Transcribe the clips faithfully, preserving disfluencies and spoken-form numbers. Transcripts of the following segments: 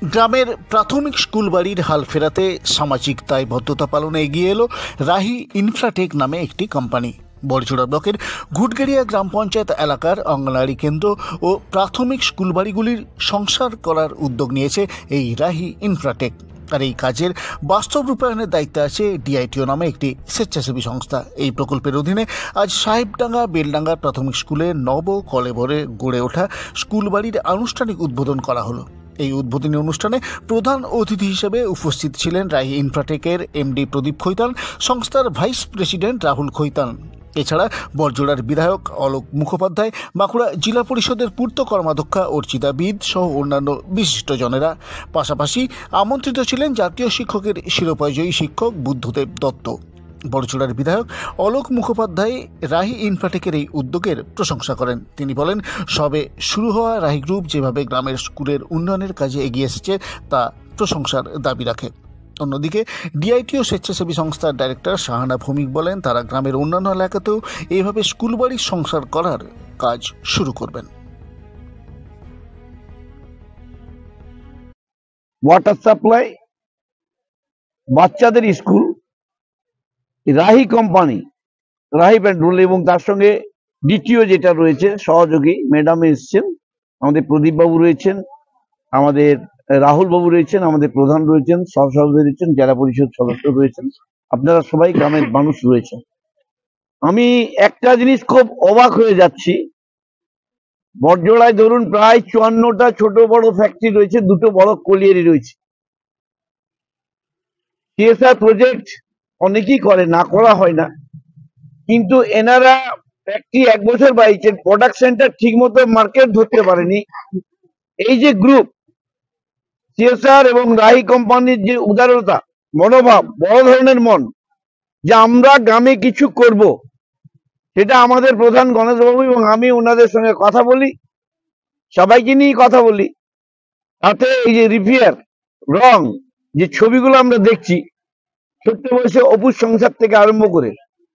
গ্রামের প্রাথমিক স্কুল বাড়ির হাল ফেরাতে সামাজিক দায়বদ্ধতা পালনে এগিয়ে এলো রাহি ইনফ্রাটেক নামে একটি কোম্পানি। বড়জোড়া ব্লকের ঘুটগেড়িয়া গ্রাম পঞ্চায়েত এলাকার অঙ্গনওয়াড়ি কেন্দ্র ও প্রাথমিক স্কুল বাড়িগুলির সংস্কার করার উদ্যোগ নিয়েছে এই রাহি ইনফ্রাটেক। আর এই কাজের বাস্তব রূপায়ণের দায়িত্বে আছে ডিআইটিও নামে একটি স্বেচ্ছাসেবী সংস্থা। এই প্রকল্পের অধীনে আজ সাহেবডাঙ্গা বেলডাঙ্গা প্রাথমিক স্কুলে নব কলেবরে গড়ে ওঠা স্কুল বাড়ির আনুষ্ঠানিক উদ্বোধন করা হলো। এই উদ্বোধনী অনুষ্ঠানে প্রধান অতিথি হিসেবে উপস্থিত ছিলেন রাহি ইনফ্রাটেকের এমডি প্রদীপ খৈতান, সংস্থার ভাইস প্রেসিডেন্ট রাহুল খৈতান। এছাড়া বড়জোড়ার বিধায়ক অলোক মুখোপাধ্যায়, বাঁকুড়া জেলা পরিষদের পূর্ত কর্মাধ্যক্ষা অর্চিতা বিদ সহ অন্যান্য বিশিষ্টজনেরা। পাশাপাশি আমন্ত্রিত ছিলেন জাতীয় শিক্ষকের শিরোপাজয়ী শিক্ষক বুদ্ধদেব দত্ত। বড়জোড়ার বিধায়ক অলোক মুখোপাধ্যায় রাহি ইনফ্রাটেকের এই উদ্যোগের প্রশংসা করেন। তিনি বলেন, সবে শুরু হওয়া রাহি গ্রুপ যেভাবে গ্রামের স্কুলের উন্নয়নের কাজে এগিয়ে এসেছে তা প্রশংসার দাবি রাখে। অন্যদিকে ডিআইটিও স্বেচ্ছাসেবী সংস্থার ডাইরেক্টর শাহানা ভৌমিক বলেন, তারা গ্রামের অন্যান্য এলাকাতেও এইভাবে স্কুল বাড়ির সংস্কার করার কাজ শুরু করবেন। ওয়াটার সাপ্লাই, বাচ্চাদের school, Rahi company, Rahi petrol এবং তার সঙ্গে ডিটিও যেটা রয়েছে সহযোগী ম্যাডাম এসছেন, আমাদের প্রদীপ বাবু রয়েছেন, আমাদের রাহুল বাবু রয়েছেন, আমাদের প্রধান রয়েছেন, সহসভাপতি রয়েছেন, জেলা পরিষদ সদস্য রয়েছেন, আপনারা সবাই গ্রামের মানুষ রয়েছেন। আমি একটা জিনিস খুব অবাক হয়ে যাচ্ছি, বড়জোড়ায় ধরুন প্রায় চুয়ান্নটা ছোট বড় ফ্যাক্টরি রয়েছে, দুটো বড় কলিয়ারি রয়েছে। সিএসআর প্রজেক্ট অনেকেই করে, না করা হয় না, কিন্তু এনারা ফ্যাক্টরি এক বছর বাইছে, প্রোডাকশনটা ঠিক মতো মার্কেট ধরতে পারেনি। এই যে গ্রুপ সিএসআর এবং রাহি কোম্পানির যে উদারতা, মনোভাব, বড় ধরনের মন, যে আমরা গ্রামে কিছু করব, সেটা আমাদের প্রধান গণেশবাবু এবং আমি ওনাদের সঙ্গে কথা বলি, সবাইকে নিয়ে কথা বলি। তাতে এই যে রিপেয়ার রং যে ছবিগুলো আমরা দেখছি, ছোট্ট বয়সে অপুর সংসার থেকে আরম্ভ করে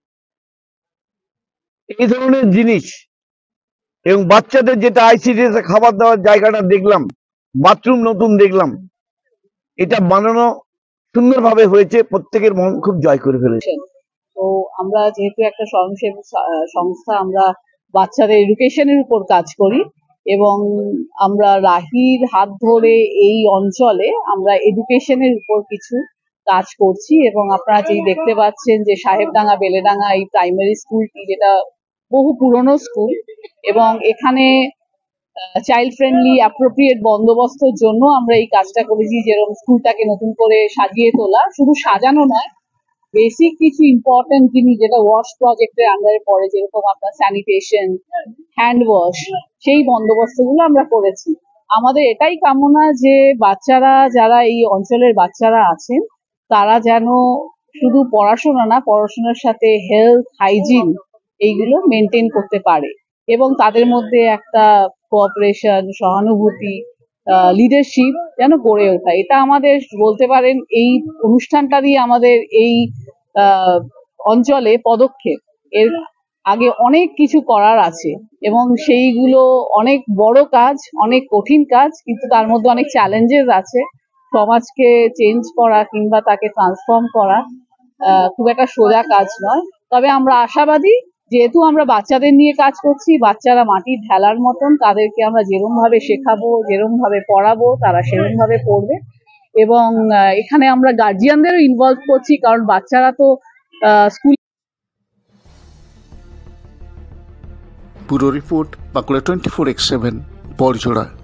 এই ধরনের জিনিস, এবং বাচ্চাদের যেটা আইসিডিএস খাবার দেওয়ার জায়গাটা দেখলাম, বাথরুম নতুন দেখলাম, এটা বানানো সুন্দরভাবে হয়েছে, প্রত্যেকের মন খুব জয় করে ফেলেছে। তো আমরা যেহেতু একটা স্বয়ংসেবী সংস্থা, আমরা বাচ্চাদের এডুকেশনের উপর কাজ করি এবং আমরা রাহির হাত ধরে এই অঞ্চলে আমরা এডুকেশনের উপর কিছু কাজ করছি। এবং আপনারা যেই দেখতে পাচ্ছেন যে সাহেবডাঙ্গা বেলেডাঙ্গা এই প্রাইমারি স্কুলটি, যেটা বহু পুরনো স্কুল, এবং এখানে চাইল্ড ফ্রেন্ডলি অ্যাপ্রোপ্রিয়েট বন্দোবস্তের জন্য আমরা এই কাজটা করেছি। যেরকম স্কুলটাকে নতুন করে সাজিয়ে তোলা, শুধু সাজানো নয়, বেসিক কিছু ইম্পর্টেন্ট জিনিস যেটা ওয়াশ প্রজেক্টের আন্ডারে পড়ে, যেরকম আপনার স্যানিটেশন, হ্যান্ড ওয়াশ, সেই বন্দোবস্তগুলো আমরা করেছি। আমাদের এটাই কামনা যে বাচ্চারা, যারা এই অঞ্চলের বাচ্চারা আছেন, তারা যেন শুধু পড়াশোনা না, পড়াশোনার সাথে হেলথ, হাইজিন এইগুলো মেনটেন করতে পারে এবং তাদের মধ্যে একটা কোঅপারেশন, সহানুভূতি, লিডারশিপ যেন গড়ে ওঠা। এটা আমাদের বলতে পারেন এই অনুষ্ঠানটা দিয়ে আমাদের এই অঞ্চলে পদক্ষেপ। এর আগে অনেক কিছু করার আছে এবং সেইগুলো অনেক বড় কাজ, অনেক কঠিন কাজ, কিন্তু তার মধ্যে অনেক চ্যালেঞ্জেস আছে। সমাজকে চেঞ্জ করা কিংবা তাকে ট্রান্সফর্ম করা খুব একটা সোজা কাজ নয়। তবে আমরা আশাবাদী, যেহেতু আমরা বাচ্চাদের নিয়ে কাজ করছি, বাচ্চারা মাটির ঢেলার মতন, তাদেরকে আমরা যেরকম ভাবে শেখাবো, যেরকম ভাবে পড়াবো, তারা সেরকম ভাবে পড়বে। এবং এখানে আমরা গার্জিয়ানদেরও ইনভলভ করছি, কারণ বাচ্চারা তো স্কুল। পুরো report Bankura twenty four X seven, Barjora.